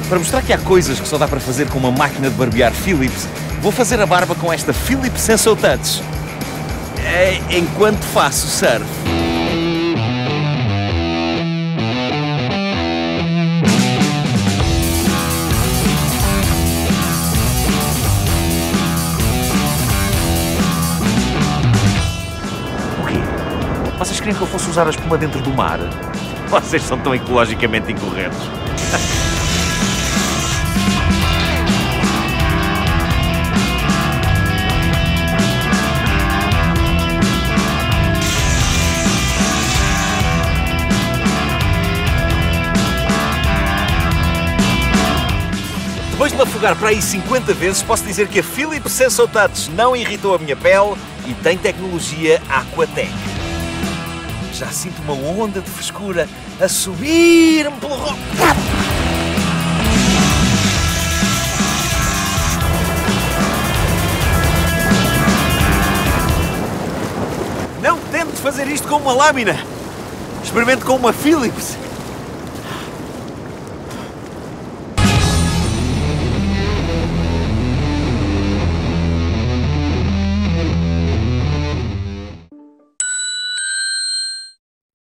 Para mostrar que há coisas que só dá para fazer com uma máquina de barbear Philips, vou fazer a barba com esta Philips Senso Touch. Enquanto faço surf. O quê? Vocês queriam que eu fosse usar a espuma dentro do mar? Vocês são tão ecologicamente incorretos. Depois de me afogar para aí 50 vezes, posso dizer que a Philips Senso Touch não irritou a minha pele e tem tecnologia Aquatec. Já sinto uma onda de frescura a subir-me pelo rosto. Não tente fazer isto com uma lâmina. Experimente com uma Philips.